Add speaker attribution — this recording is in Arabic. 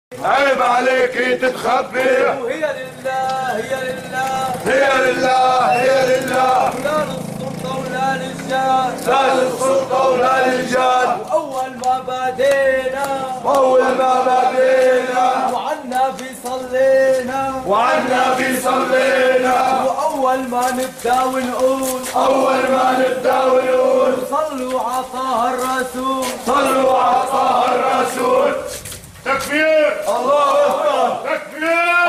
Speaker 1: عيب عليكي تتخبي.
Speaker 2: وهي لله هي لله
Speaker 1: هي لله هي لله،
Speaker 2: لا للسلطة ولا للجاه،
Speaker 1: لا للسلطة ولا للجاه.
Speaker 2: وأول ما بدينا
Speaker 1: وأول ما بدينا
Speaker 2: وعنا في صلينا
Speaker 1: وعنا في صلينا،
Speaker 2: وأول ما نبدأ ونقول
Speaker 1: أول ما نبدأ ونقول
Speaker 2: صلوا على طه الرسول.
Speaker 1: صلوا على طه الرسول. تكبير، الله أكبر، تكبير.